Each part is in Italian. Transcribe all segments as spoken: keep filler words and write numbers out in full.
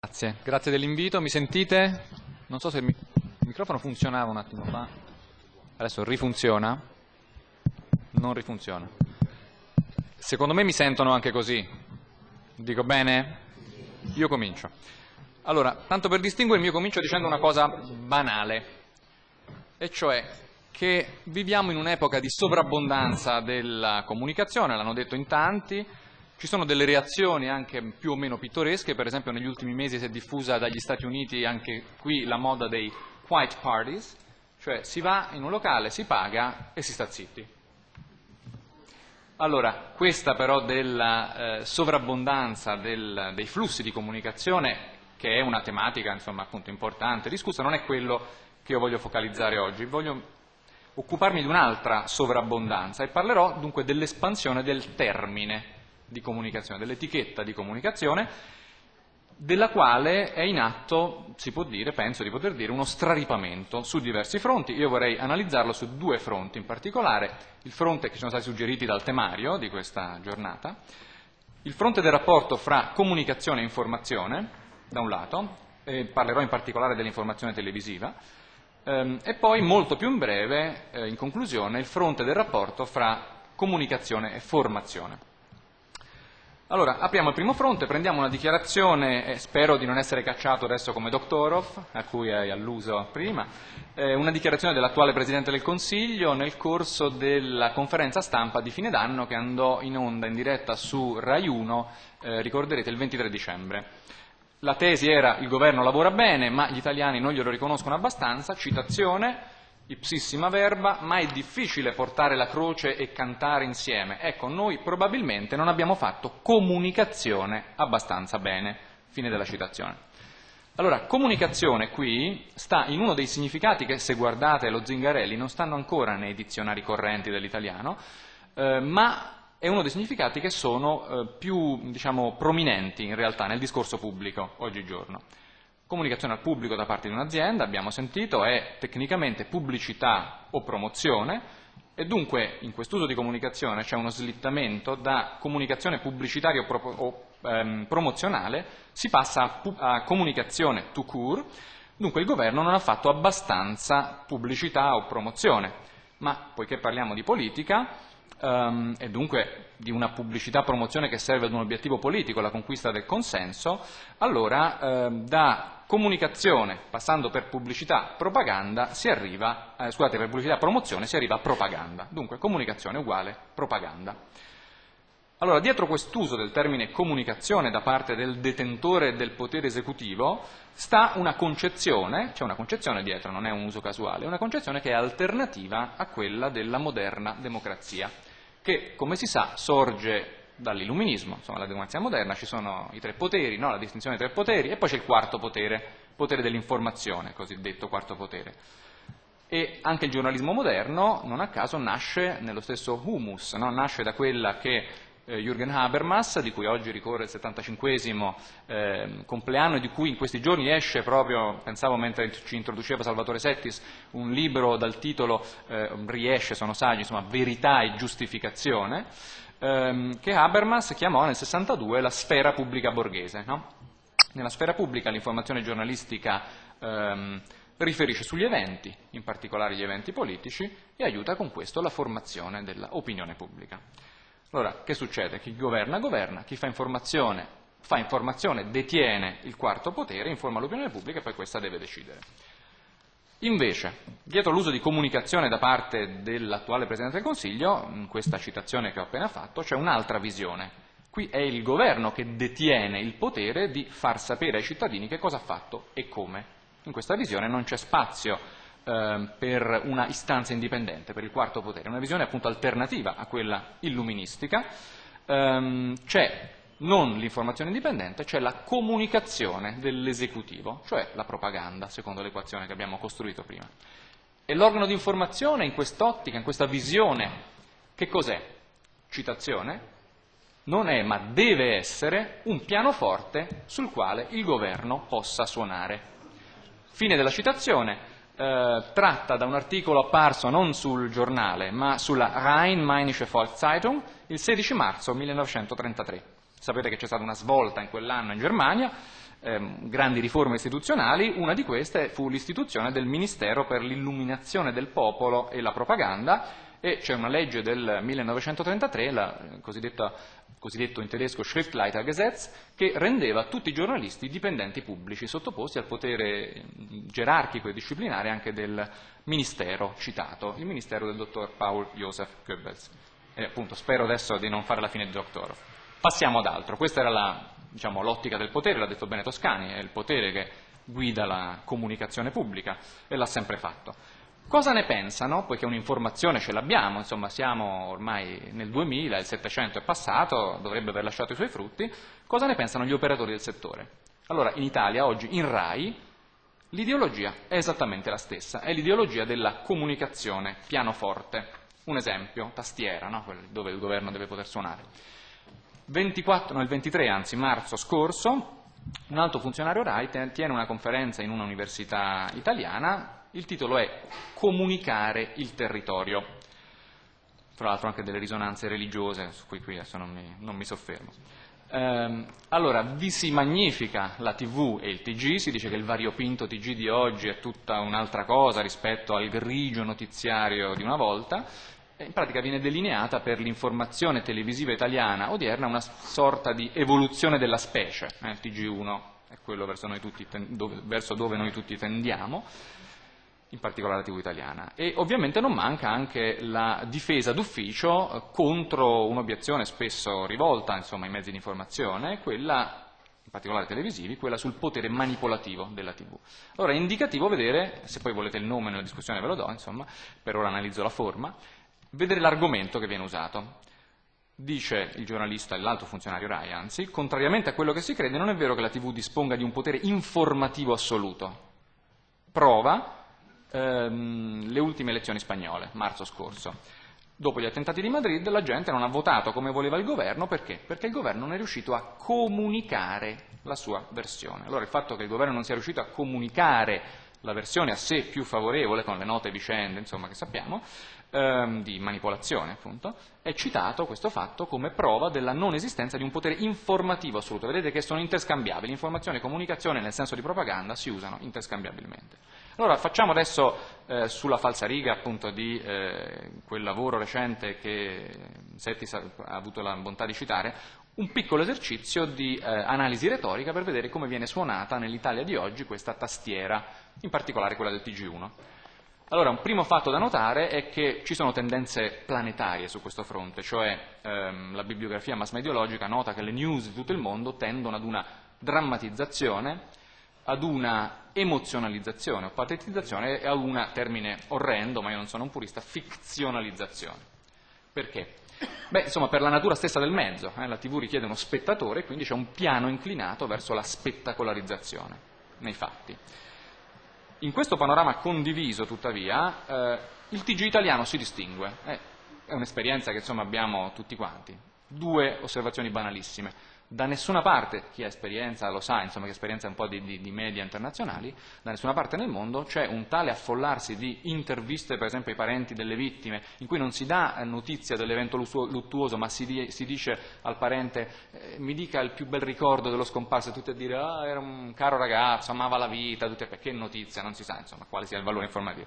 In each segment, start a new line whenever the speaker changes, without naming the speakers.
Grazie, grazie dell'invito. Mi sentite? Non so se il, mi il microfono funzionava un attimo fa. Adesso rifunziona? Non rifunziona. Secondo me mi sentono anche così. Dico bene? Io comincio. Allora, tanto per distinguermi, io comincio dicendo una cosa banale, e cioè che viviamo in un'epoca di sovrabbondanza della comunicazione, l'hanno detto in tanti. Ci sono delle reazioni anche più o meno pittoresche, per esempio negli ultimi mesi si è diffusa dagli Stati Uniti anche qui la moda dei quiet parties, cioè si va in un locale, si paga e si sta zitti. Allora, questa però della eh, sovrabbondanza del, dei flussi di comunicazione, che è una tematica insomma appunto importante, discussa, non è quello che io voglio focalizzare oggi. Voglio occuparmi di un'altra sovrabbondanza e parlerò dunque dell'espansione del termine di comunicazione, dell'etichetta di comunicazione, della quale è in atto, si può dire, penso di poter dire, uno straripamento su diversi fronti. Io vorrei analizzarlo su due fronti in particolare: il fronte che ci sono stati suggeriti dal temario di questa giornata, il fronte del rapporto fra comunicazione e informazione, da un lato, e parlerò in particolare dell'informazione televisiva, ehm, e poi molto più in breve, eh, in conclusione, il fronte del rapporto fra comunicazione e formazione. Allora, apriamo il primo fronte, prendiamo una dichiarazione, e spero di non essere cacciato adesso come Doktorov, a cui hai alluso prima, eh, una dichiarazione dell'attuale Presidente del Consiglio nel corso della conferenza stampa di fine d'anno che andò in onda in diretta su Rai uno, eh, ricorderete, il ventitré dicembre. La tesi era: il governo lavora bene, ma gli italiani non glielo riconoscono abbastanza, citazione, ipsissima verba, ma è difficile portare la croce e cantare insieme. Ecco, noi probabilmente non abbiamo fatto comunicazione abbastanza bene. Fine della citazione. Allora, comunicazione qui sta in uno dei significati che, se guardate lo Zingarelli, non stanno ancora nei dizionari correnti dell'italiano, eh, ma è uno dei significati che sono eh, più, diciamo, prominenti in realtà nel discorso pubblico oggigiorno. Comunicazione al pubblico da parte di un'azienda, abbiamo sentito, è tecnicamente pubblicità o promozione, e dunque in quest'uso di comunicazione c'è uno slittamento da comunicazione pubblicitaria o, pro o ehm, promozionale, si passa a, a comunicazione tout court. Dunque il governo non ha fatto abbastanza pubblicità o promozione, ma poiché parliamo di politica, Um, e dunque di una pubblicità promozione che serve ad un obiettivo politico, la conquista del consenso, allora eh, da comunicazione, passando per pubblicità propaganda, si arriva, eh, scusate, per pubblicità promozione si arriva a propaganda. Dunque comunicazione uguale propaganda. Allora, dietro quest'uso del termine comunicazione da parte del detentore del potere esecutivo sta una concezione, c'è una concezione dietro, non è un uso casuale, una concezione che è alternativa a quella della moderna democrazia, che, come si sa, sorge dall'illuminismo. Insomma, la democrazia moderna, ci sono i tre poteri, no? La distinzione dei tre poteri, e poi c'è il quarto potere, potere dell'informazione, cosiddetto quarto potere. E anche il giornalismo moderno, non a caso, nasce nello stesso humus, no? Nasce da quella che eh, Jürgen Habermas, di cui oggi ricorre il settantacinquesimo eh, compleanno e di cui in questi giorni esce proprio, pensavo mentre ci introduceva Salvatore Settis, un libro dal titolo, eh, riesce, sono saggi, insomma, Verità e giustificazione, ehm, che Habermas chiamò nel sessantadue la sfera pubblica borghese, no? Nella sfera pubblica l'informazione giornalistica ehm, riferisce sugli eventi, in particolare gli eventi politici, e aiuta con questo la formazione dell'opinione pubblica. Allora, che succede? Chi governa, governa, chi fa informazione, fa informazione, detiene il quarto potere, informa l'opinione pubblica e poi questa deve decidere. Invece, dietro l'uso di comunicazione da parte dell'attuale Presidente del Consiglio, in questa citazione che ho appena fatto, c'è un'altra visione. Qui è il governo che detiene il potere di far sapere ai cittadini che cosa ha fatto e come. In questa visione non c'è spazio eh, per una istanza indipendente, per il quarto potere, è una visione appunto alternativa a quella illuministica. Ehm, c'è non l'informazione indipendente, c'è la comunicazione dell'esecutivo, cioè la propaganda, secondo l'equazione che abbiamo costruito prima. E l'organo di informazione in quest'ottica, in questa visione, che cos'è? Citazione? Non è, ma deve essere, un pianoforte sul quale il governo possa suonare. Fine della citazione, eh, tratta da un articolo apparso non sul giornale, ma sulla Rhein-Mainische Volkszeitung il sedici marzo millenovecentotrentatré. Sapete che c'è stata una svolta in quell'anno in Germania, ehm, grandi riforme istituzionali. Una di queste fu l'istituzione del Ministero per l'illuminazione del popolo e la propaganda, e c'è una legge del millenovecentotrentatré, la cosiddetta, cosiddetto in tedesco Schriftleitergesetz, che rendeva tutti i giornalisti dipendenti pubblici, sottoposti al potere gerarchico e disciplinare anche del ministero citato, il ministero del dottor Paul Joseph Goebbels. E appunto spero adesso di non fare la fine di Doctorov. Passiamo ad altro. Questa era la, diciamo, l'ottica del potere, l'ha detto bene Toscani, è il potere che guida la comunicazione pubblica e l'ha sempre fatto. Cosa ne pensano? Poiché un'informazione ce l'abbiamo, insomma siamo ormai nel duemila, il Settecento è passato, dovrebbe aver lasciato i suoi frutti. Cosa ne pensano gli operatori del settore? Allora, in Italia oggi, in RAI, l'ideologia è esattamente la stessa, è l'ideologia della comunicazione pianoforte. Un esempio, tastiera, no? Dove il governo deve poter suonare. ventiquattro, no, il ventitré, anzi marzo scorso, un alto funzionario RAI tiene una conferenza in una università italiana. Il titolo è Comunicare il territorio. Tra l'altro anche delle risonanze religiose, su cui qui adesso non mi, non mi soffermo. Ehm, allora, vi si magnifica la tivù e il T G, si dice che il variopinto T G di oggi è tutta un'altra cosa rispetto al grigio notiziario di una volta. E in pratica viene delineata per l'informazione televisiva italiana odierna una sorta di evoluzione della specie. Eh, il T G uno è quello verso, noi tutti, dove, verso dove noi tutti tendiamo, in particolare la tivù italiana. E ovviamente non manca anche la difesa d'ufficio contro un'obiezione spesso rivolta, insomma, ai mezzi di informazione, quella, in particolare televisivi, quella sul potere manipolativo della tivù. Allora è indicativo vedere, se poi volete il nome nella discussione ve lo do, insomma, per ora analizzo la forma, vedere l'argomento che viene usato. Dice il giornalista, l'alto funzionario RAI, anzi, contrariamente a quello che si crede, non è vero che la tivù disponga di un potere informativo assoluto. Prova le ultime elezioni spagnole, marzo scorso. Dopo gli attentati di Madrid la gente non ha votato come voleva il governo, perché? Perché il governo non è riuscito a comunicare la sua versione. Allora il fatto che il governo non sia riuscito a comunicare la versione a sé più favorevole, con le note vicende, insomma, che sappiamo, ehm, di manipolazione appunto, è citato questo fatto come prova della non esistenza di un potere informativo assoluto. Vedete che sono interscambiabili, informazione e comunicazione nel senso di propaganda si usano interscambiabilmente. Allora facciamo adesso eh, sulla falsariga appunto di eh, quel lavoro recente che Settis ha avuto la bontà di citare, un piccolo esercizio di eh, analisi retorica per vedere come viene suonata nell'Italia di oggi questa tastiera, in particolare quella del T G uno. Allora, un primo fatto da notare è che ci sono tendenze planetarie su questo fronte, cioè ehm, la bibliografia mass mediologica nota che le news di tutto il mondo tendono ad una drammatizzazione, ad una emozionalizzazione o patetizzazione e a una, termine orrendo, ma io non sono un purista, fikzionalizzazione. Perché? Beh, insomma, per la natura stessa del mezzo, eh, la tivù richiede uno spettatore, quindi c'è un piano inclinato verso la spettacolarizzazione nei fatti. In questo panorama condiviso, tuttavia, eh, il T G italiano si distingue, eh, è un'esperienza che insomma abbiamo tutti quanti. Due osservazioni banalissime. Da nessuna parte, chi ha esperienza lo sa, insomma, che esperienza un po' di, di, di media internazionali, da nessuna parte nel mondo c'è un tale affollarsi di interviste, per esempio ai parenti delle vittime, in cui non si dà notizia dell'evento luttuoso, ma si, di, si dice al parente eh, mi dica il più bel ricordo dello scomparso, e tutti a dire ah, era un caro ragazzo, amava la vita, tutte, perché notizia, non si sa insomma quale sia il valore informativo.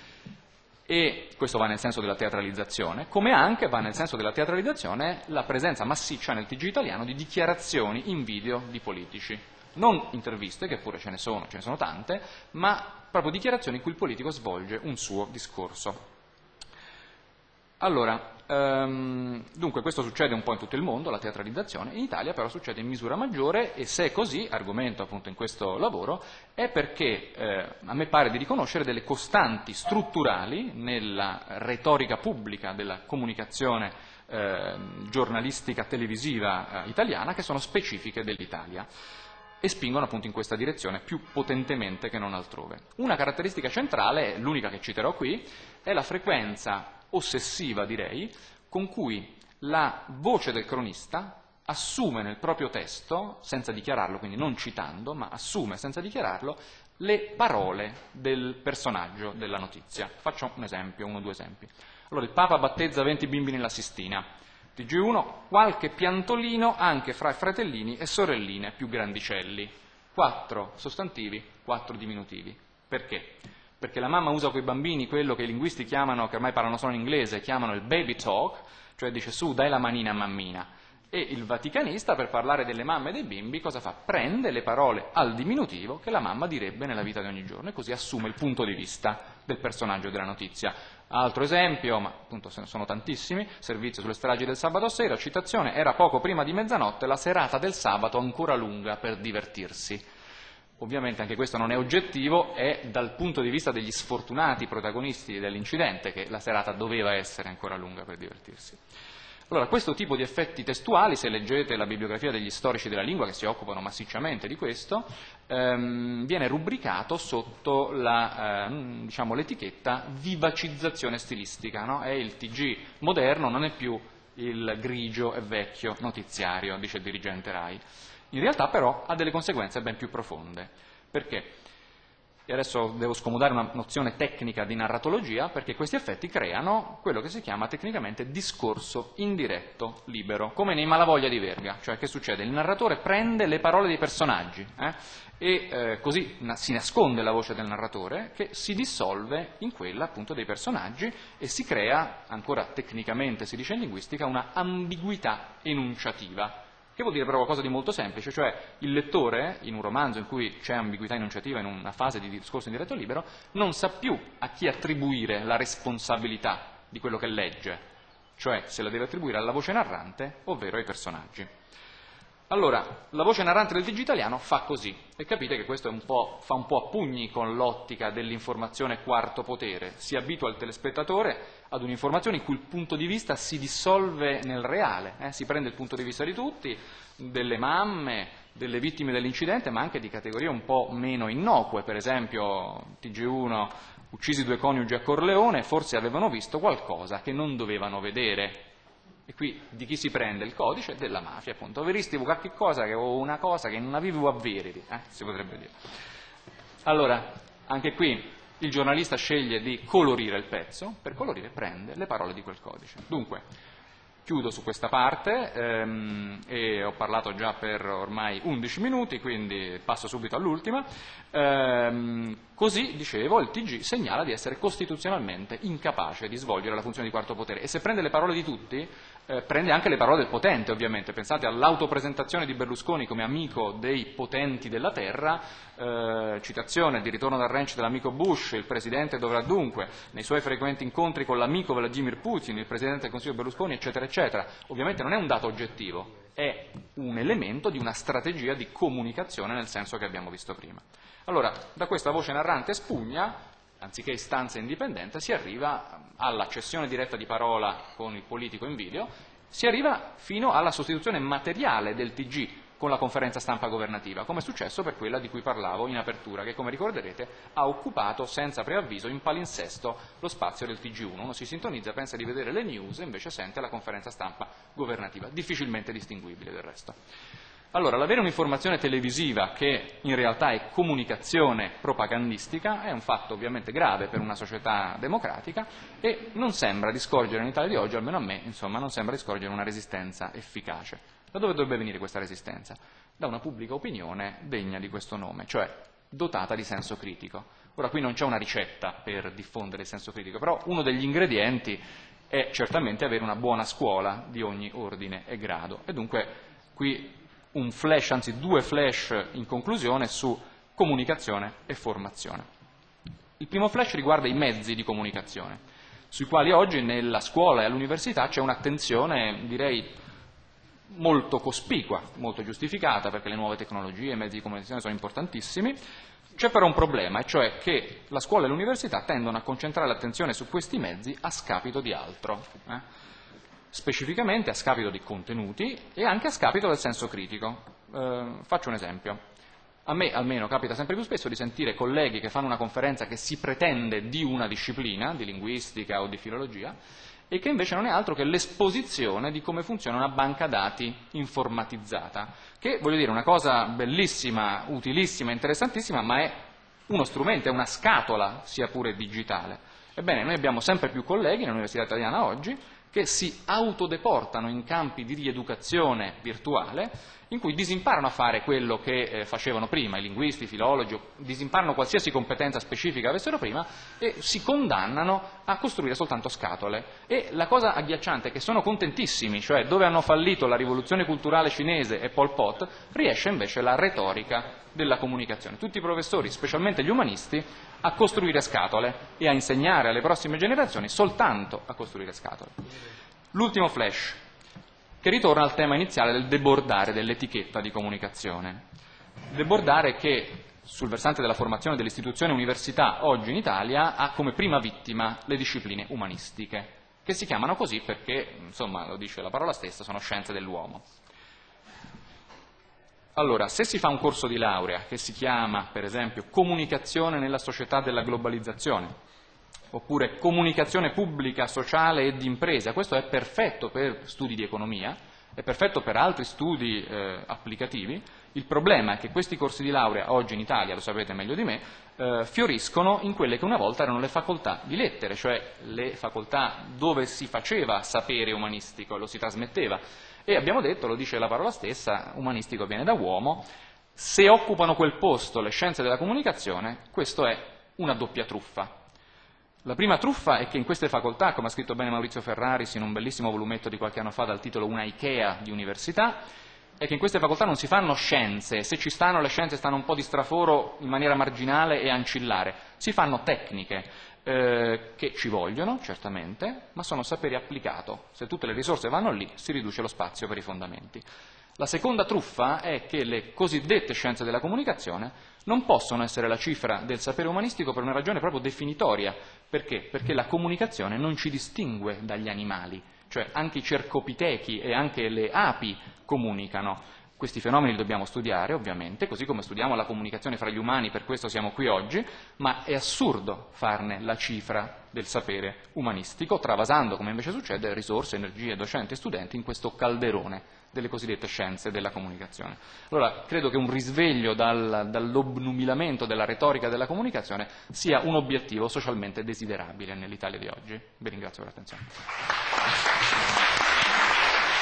E questo va nel senso della teatralizzazione, come anche va nel senso della teatralizzazione la presenza massiccia nel T G italiano di dichiarazioni in video di politici. Non interviste, che pure ce ne sono, ce ne sono tante, ma proprio dichiarazioni in cui il politico svolge un suo discorso. Allora, ehm, dunque questo succede un po' in tutto il mondo, la teatralizzazione, in Italia però succede in misura maggiore e se è così, argomento appunto in questo lavoro, è perché eh, a me pare di riconoscere delle costanti strutturali nella retorica pubblica della comunicazione eh, giornalistica televisiva eh, italiana che sono specifiche dell'Italia e spingono appunto in questa direzione più potentemente che non altrove. Una caratteristica centrale, l'unica che citerò qui, è la frequenza ossessiva, direi, con cui la voce del cronista assume nel proprio testo, senza dichiararlo, quindi non citando, ma assume senza dichiararlo, le parole del personaggio della notizia. Faccio un esempio, uno o due esempi. Allora, il Papa battezza venti bimbi nella Sistina. T G uno, qualche piantolino anche fra fratellini e sorelline più grandicelli. quattro sostantivi, quattro diminutivi. Perché? Perché la mamma usa con i bambini quello che i linguisti chiamano, che ormai parlano solo in inglese, chiamano il baby talk, cioè dice su dai la manina a mammina. E il vaticanista, per parlare delle mamme e dei bimbi, cosa fa? Prende le parole al diminutivo che la mamma direbbe nella vita di ogni giorno e così assume il punto di vista del personaggio della notizia. Altro esempio, ma appunto sono tantissimi, servizio sulle stragi del sabato sera, citazione, era poco prima di mezzanotte, la serata del sabato ancora lunga per divertirsi. Ovviamente anche questo non è oggettivo, è dal punto di vista degli sfortunati protagonisti dell'incidente che la serata doveva essere ancora lunga per divertirsi. Allora, questo tipo di effetti testuali, se leggete la bibliografia degli storici della lingua che si occupano massicciamente di questo, ehm, viene rubricato sotto la, eh, diciamo, l'etichetta vivacizzazione stilistica, no? È il T G moderno, non è più il grigio e vecchio notiziario, dice il dirigente RAI. In realtà però ha delle conseguenze ben più profonde. Perché? E adesso devo scomodare una nozione tecnica di narratologia, perché questi effetti creano quello che si chiama tecnicamente discorso indiretto libero, come nei Malavoglia di Verga. Cioè, che succede? Il narratore prende le parole dei personaggi eh, e eh, così na- si nasconde la voce del narratore, che si dissolve in quella appunto dei personaggi e si crea, ancora tecnicamente si dice in linguistica, una ambiguità enunciativa. Che vuol dire però qualcosa di molto semplice, cioè il lettore, in un romanzo in cui c'è ambiguità enunciativa, in una fase di discorso in diretto libero, non sa più a chi attribuire la responsabilità di quello che legge, cioè se la deve attribuire alla voce narrante, ovvero ai personaggi. Allora, la voce narrante del T G italiano fa così, e capite che questo è un po', fa un po' a pugni con l'ottica dell'informazione quarto potere, si abitua il telespettatore ad un'informazione in cui il punto di vista si dissolve nel reale, eh? Si prende il punto di vista di tutti, delle mamme, delle vittime dell'incidente, ma anche di categorie un po' meno innocue, per esempio T G uno, uccisi due coniugi a Corleone, forse avevano visto qualcosa che non dovevano vedere. E qui di chi si prende il codice? Della mafia, appunto. Veristi qualche cosa che, o una cosa che non avevo a vedere, eh? Si potrebbe dire. Allora, anche qui il giornalista sceglie di colorire il pezzo, per colorire prende le parole di quel codice. Dunque, chiudo su questa parte ehm, e ho parlato già per ormai undici minuti, quindi passo subito all'ultima. Ehm, così, dicevo, il T G segnala di essere costituzionalmente incapace di svolgere la funzione di quarto potere e se prende le parole di tutti, eh, prende anche le parole del potente, ovviamente. Pensate all'autopresentazione di Berlusconi come amico dei potenti della terra, eh, citazione di Ritorno dal ranch dell'amico Bush, il Presidente dovrà dunque, nei suoi frequenti incontri con l'amico Vladimir Putin, il Presidente del Consiglio Berlusconi, eccetera, eccetera. Ovviamente non è un dato oggettivo, è un elemento di una strategia di comunicazione nel senso che abbiamo visto prima. Allora, da questa voce narrante spugna, anziché istanza indipendente, si arriva alla cessione diretta di parola con il politico in video, si arriva fino alla sostituzione materiale del T G con la conferenza stampa governativa, come è successo per quella di cui parlavo in apertura, che come ricorderete ha occupato senza preavviso in palinsesto lo spazio del T G uno. Uno si sintonizza, pensa di vedere le news e invece sente la conferenza stampa governativa, difficilmente distinguibile del resto. Allora, l'avere un'informazione televisiva che in realtà è comunicazione propagandistica è un fatto ovviamente grave per una società democratica e non sembra di scorgere in Italia di oggi, almeno a me, insomma, non sembra di scorgere una resistenza efficace. Da dove dovrebbe venire questa resistenza? Da una pubblica opinione degna di questo nome, cioè dotata di senso critico. Ora, qui non c'è una ricetta per diffondere il senso critico, però uno degli ingredienti è certamente avere una buona scuola di ogni ordine e grado. E dunque qui un flash, anzi due flash in conclusione su comunicazione e formazione. Il primo flash riguarda i mezzi di comunicazione, sui quali oggi nella scuola e all'università c'è un'attenzione, direi, molto cospicua, molto giustificata, perché le nuove tecnologie e i mezzi di comunicazione sono importantissimi. C'è però un problema, e cioè che la scuola e l'università tendono a concentrare l'attenzione su questi mezzi a scapito di altro. Eh? Specificamente a scapito di contenuti e anche a scapito del senso critico. Eh, faccio un esempio. A me almeno capita sempre più spesso di sentire colleghi che fanno una conferenza che si pretende di una disciplina, di linguistica o di filologia, e che invece non è altro che l'esposizione di come funziona una banca dati informatizzata, che, voglio dire, è una cosa bellissima, utilissima, interessantissima, ma è uno strumento, è una scatola, sia pure digitale. Ebbene, noi abbiamo sempre più colleghi nell'Università Italiana oggi che si autodeportano in campi di rieducazione virtuale, in cui disimparano a fare quello che eh, facevano prima, i linguisti, i filologi, disimparano qualsiasi competenza specifica avessero prima e si condannano a costruire soltanto scatole. E la cosa agghiacciante è che sono contentissimi, cioè dove hanno fallito la rivoluzione culturale cinese e Pol Pot, riesce invece la retorica della comunicazione. Tutti i professori, specialmente gli umanisti, a costruire scatole e a insegnare alle prossime generazioni soltanto a costruire scatole. L'ultimo flash, che ritorna al tema iniziale del debordare dell'etichetta di comunicazione. Debordare che, sul versante della formazione dell'istituzione università oggi in Italia, ha come prima vittima le discipline umanistiche, che si chiamano così perché, insomma, lo dice la parola stessa, sono scienze dell'uomo. Allora, se si fa un corso di laurea che si chiama, per esempio, Comunicazione nella società della globalizzazione, oppure Comunicazione pubblica, sociale e di impresa, questo è perfetto per studi di economia, è perfetto per altri studi eh, applicativi. Il problema è che questi corsi di laurea oggi in Italia, lo sapete meglio di me, eh, fioriscono in quelle che una volta erano le facoltà di lettere, cioè le facoltà dove si faceva sapere umanistico, lo si trasmetteva. E abbiamo detto, lo dice la parola stessa, umanistico viene da uomo, se occupano quel posto le scienze della comunicazione, questo è una doppia truffa. La prima truffa è che in queste facoltà, come ha scritto bene Maurizio Ferraris in un bellissimo volumetto di qualche anno fa dal titolo Una Ikea di università, è che in queste facoltà non si fanno scienze, se ci stanno le scienze stanno un po' di straforo in maniera marginale e ancillare, si fanno tecniche eh, che ci vogliono, certamente, ma sono sapere applicato. Se tutte le risorse vanno lì, si riduce lo spazio per i fondamenti. La seconda truffa è che le cosiddette scienze della comunicazione non possono essere la cifra del sapere umanistico per una ragione proprio definitoria. Perché? Perché la comunicazione non ci distingue dagli animali, cioè anche i cercopitechi e anche le api comunicano. Questi fenomeni li dobbiamo studiare, ovviamente, così come studiamo la comunicazione fra gli umani, per questo siamo qui oggi, ma è assurdo farne la cifra del sapere umanistico, travasando, come invece succede, risorse, energie, docenti e studenti in questo calderone delle cosiddette scienze della comunicazione. Allora, credo che un risveglio dal, dall'obnubilamento della retorica della comunicazione sia un obiettivo socialmente desiderabile nell'Italia di oggi. Vi ringrazio per l'attenzione.